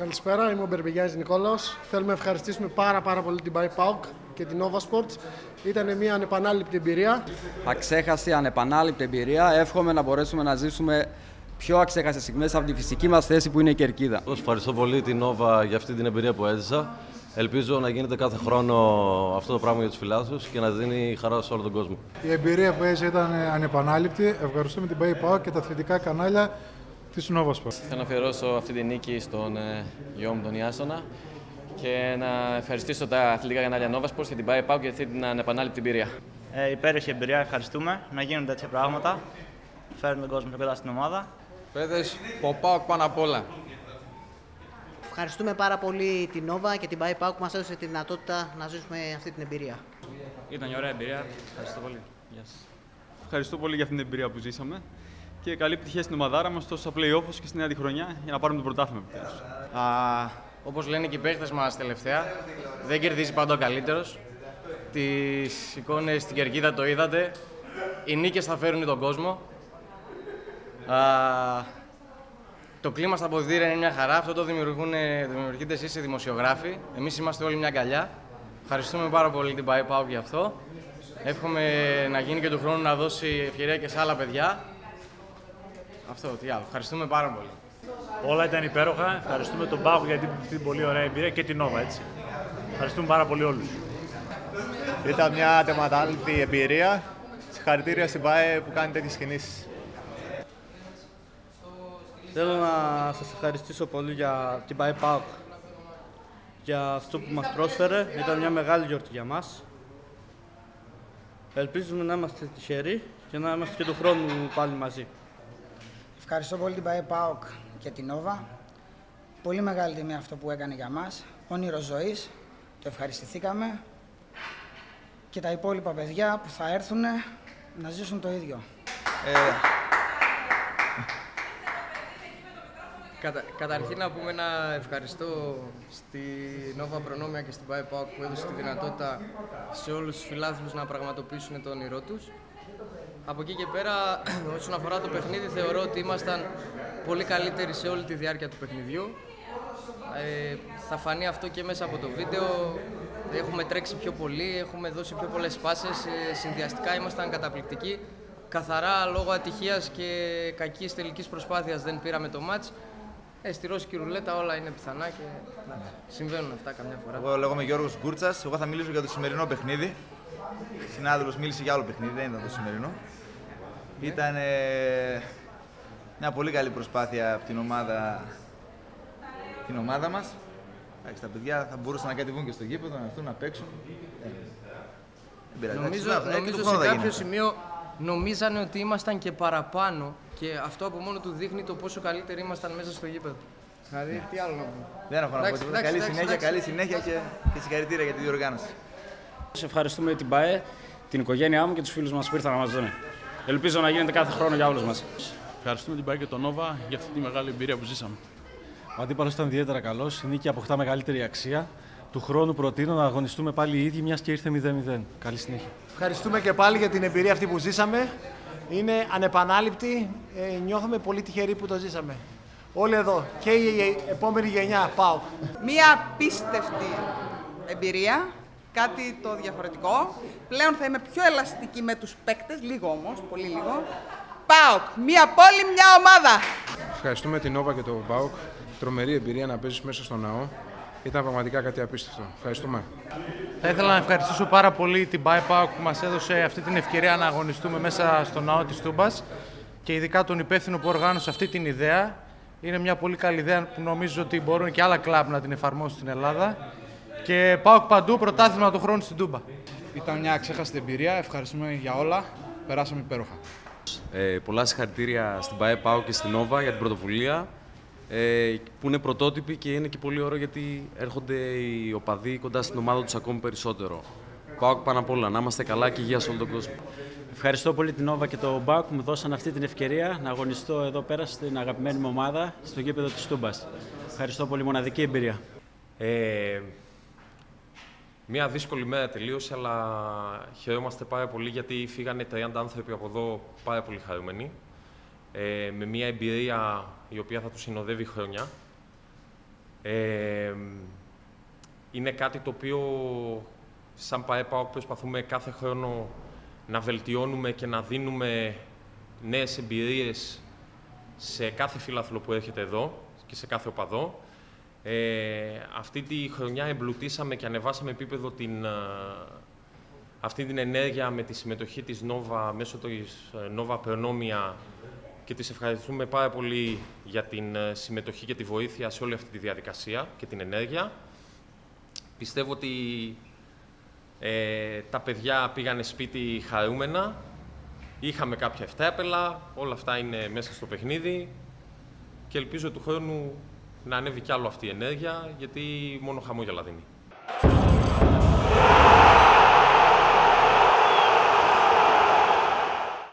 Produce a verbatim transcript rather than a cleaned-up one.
Καλησπέρα, είμαι ο Μπερμπηγιάζης Νικόλαος. Θέλουμε να ευχαριστήσουμε πάρα, πάρα πολύ την Buy Pauk και την Nova Sports. Ήταν μια ανεπανάληπτη εμπειρία. Αξέχαστη, ανεπανάληπτη εμπειρία. Εύχομαι να μπορέσουμε να ζήσουμε πιο αξέχαστες στιγμές από τη φυσική μας θέση που είναι η Κερκίδα. Ευχαριστώ πολύ την Nova για αυτή την εμπειρία που έζησα. Ελπίζω να γίνεται κάθε χρόνο αυτό το πράγμα για τους φιλάθλους και να δίνει χαρά σε όλο τον κόσμο. Η εμπειρία που έζησα ήταν ανεπανάληπτη. Ευχαριστούμε την Buy Pauk και τα αθλητικά κανάλια της Nova Sports. Θέλω να αφιερώσω αυτή τη νίκη στον ε, γιο μου τον Ιάσονα και να ευχαριστήσω τα αθλητικά κανάλια Nova Sports και την Buy Pauk για αυτή την ανεπανάληπτη εμπειρία. Ε, υπέροχη εμπειρία, ευχαριστούμε. Να γίνουν τέτοια πράγματα. Φέρνουν τον κόσμο πιο κοντά στην ομάδα. Παιδες, ο Pauk πάνω απ' όλα. Ευχαριστούμε πάρα πολύ την Nova και την Buy Pauk που μας έδωσε τη δυνατότητα να ζήσουμε αυτή την εμπειρία. Ήταν μια ωραία εμπειρία. Ευχαριστώ πολύ. Γεια σας. Ευχαριστώ πολύ για αυτήν την εμπειρία που ζήσαμε και καλή επιτυχία στην ομαδάρα μας τόσο στα play-off και στη νέα τη χρονιά για να πάρουμε το πρωτάθλημα επιτέλους. Όπως λένε και οι παίκτες μας τελευταία, δεν κερδίζει πάντα ο καλύτερος. Τις εικόνες στην Κερκίδα το είδατε. Οι νίκες θα φέρουν τον κόσμο. Α, το κλίμα στα αποδυτήρια είναι μια χαρά. Αυτό το δημιουργείτε εσείς οι δημοσιογράφοι. Εμείς είμαστε όλοι μια αγκαλιά. Ευχαριστούμε πάρα πολύ την Buy Pauk για αυτό. Εύχομαι να γίνει και του χρόνου να δώσει ευκαιρία και σε άλλα παιδιά. Αυτό, τι άλλο. Ευχαριστούμε πάρα πολύ. Όλα ήταν υπέροχα. Ευχαριστούμε τον Pauk για αυτή την πολύ ωραία εμπειρία και την Nova, έτσι. Ευχαριστούμε πάρα πολύ όλους. Ήταν μια ατεματάληπτη εμπειρία. Συγχαρητήρια στην Buy που κάνει τέτοιες κινήσεις. Θέλω να σας ευχαριστήσω πολύ για την Buy Pauk, για αυτό που μας πρόσφερε. Ήταν μια μεγάλη γιορτή για μας. Ελπίζουμε να είμαστε τυχεροί και να είμαστε και του χρόνου πάλι μαζί. Ευχαριστώ πολύ την Buy Pauk και την Nova. Πολύ μεγάλη τιμή αυτό που έκανε για μας. Όνειρο ζωής. Το ευχαριστηθήκαμε. Και τα υπόλοιπα παιδιά που θα έρθουν να ζήσουν το ίδιο. Ε, κατα, καταρχήν να πούμε ένα ευχαριστώ στη Nova Προνόμια και στην Buy Pauk που έδωσε τη δυνατότητα σε όλους τους φιλάθλους να πραγματοποιήσουν το όνειρό τους. Από εκεί και πέρα, όσον αφορά το παιχνίδι, θεωρώ ότι ήμασταν πολύ καλύτεροι σε όλη τη διάρκεια του παιχνιδιού. Ε, θα φανεί αυτό και μέσα από το βίντεο. Έχουμε τρέξει πιο πολύ, έχουμε δώσει πιο πολλές πάσες. Ε, συνδυαστικά ήμασταν καταπληκτικοί. Καθαρά λόγω ατυχίας και κακής τελικής προσπάθειας δεν πήραμε το μάτς. Ε, στη ρώσικη ρουλέτα όλα είναι πιθανά και συμβαίνουν αυτά καμιά φορά. Εγώ λέγομαι Γιώργος Γκούρτσας. Εγώ θα μιλήσω για το σημερινό παιχνίδι. Ο συνάδελφος μίλησε για άλλο παιχνίδι, δεν ήταν το σημερινό. Ήταν ε, μια πολύ καλή προσπάθεια από την ομάδα, την ομάδα μας. Εντάξει, τα παιδιά θα μπορούσαν να κατεβούν και στο γήπεδο, να έρθουν να παίξουν. Ε, νομίζω νομίζω σε κάποιο σημείο νομίζανε ότι ήμασταν και παραπάνω και αυτό από μόνο του δείχνει το πόσο καλύτεροι ήμασταν μέσα στο γήπεδο. Δηλαδή, τι άλλο να πούμε. Δεν έχω να πω τίποτα. Καλή συνέχεια, καλή συνέχεια και, και συγχαρητήρια για τη διοργάνωση. Σε ευχαριστούμε την Buy, την οικογένειά μου και τους φίλους μας που ήρθαν να μας δουν. Ελπίζω να γίνεται κάθε χρόνο για όλους μας. Ευχαριστούμε την Buy και τον Nova για αυτή τη μεγάλη εμπειρία που ζήσαμε. Ο αντίπαλος ήταν ιδιαίτερα καλός. Η νίκη αποκτά μεγαλύτερη αξία. Του χρόνου προτείνω να αγωνιστούμε πάλι οι ίδιοι, μιας και ήρθε μηδέν μηδέν. Καλή συνέχεια. Ευχαριστούμε και πάλι για την εμπειρία αυτή που ζήσαμε. Είναι ανεπανάληπτη. Ε, νιώθουμε πολύ τυχεροί που το ζήσαμε. Όλοι εδώ και η επόμενη γενιά Pauk. Μία απίστευτη εμπειρία. Κάτι το διαφορετικό. Πλέον θα είμαι πιο ελαστική με τους παίκτες, λίγο όμως, πολύ λίγο. Pauk, μία πόλη, μια ομάδα. Ευχαριστούμε την Nova και το Pauk. Τρομερή εμπειρία να παίζεις μέσα στο ναό. Ήταν πραγματικά κάτι απίστευτο. Ευχαριστούμε. Θα ήθελα να ευχαριστήσω πάρα πολύ την Buy Pauk που μας έδωσε αυτή την ευκαιρία να αγωνιστούμε μέσα στο ναό της Τούμπας και ειδικά τον υπεύθυνο που οργάνωσε αυτή την ιδέα. Είναι μια πολύ καλή ιδέα που νομίζω ότι μπορούν και άλλα κλαμπ να την εφαρμόσουν στην Ελλάδα. Και Pauk παντού, πρωτάθλημα του χρόνου στην Τούμπα. Ήταν μια αξέχαστη εμπειρία. Ευχαριστούμε για όλα. Περάσαμε υπέροχα. Ε, πολλά συγχαρητήρια στην Buy Pauk και στην Nova για την πρωτοβουλία. Ε, που είναι πρωτότυπη και είναι και πολύ ωραίο γιατί έρχονται οι οπαδοί κοντά στην ομάδα τους ακόμη περισσότερο. Pauk πάνω απ' όλα, να είμαστε καλά και υγεία σε όλο τον κόσμο. Ευχαριστώ πολύ την Nova και το Pauk που μου δώσαν αυτή την ευκαιρία να αγωνιστώ εδώ πέρα στην αγαπημένη μου ομάδα, στο γήπεδο της Τούμπας. Ευχαριστώ πολύ, μοναδική εμπειρία. Ε, Μια δύσκολη μέρα τελείωσε, αλλά χαιρόμαστε πάρα πολύ γιατί φύγανε τριάντα άνθρωποι από εδώ πάρα πολύ χαρούμενοι. Ε, με μια εμπειρία η οποία θα τους συνοδεύει χρόνια. Ε, είναι κάτι το οποίο, σαν ΠΑΕ ΠΑΟΚ, προσπαθούμε κάθε χρόνο να βελτιώνουμε και να δίνουμε νέες εμπειρίες σε κάθε φίλαθλο που έρχεται εδώ και σε κάθε οπαδό. Ε, αυτή τη χρονιά εμπλουτίσαμε και ανεβάσαμε επίπεδο την, αυτή την ενέργεια με τη συμμετοχή της Νόβα μέσω της Νόβα Προνόμια και της ευχαριστούμε πάρα πολύ για την συμμετοχή και τη βοήθεια σε όλη αυτή τη διαδικασία και την ενέργεια. Πιστεύω ότι ε, τα παιδιά πήγανε σπίτι χαρούμενα, είχαμε κάποια ευτράπελα, όλα αυτά είναι μέσα στο παιχνίδι και ελπίζω του χρόνου να ανέβει κι άλλο αυτή η ενέργεια, γιατί μόνο χαμόγελα δίνει.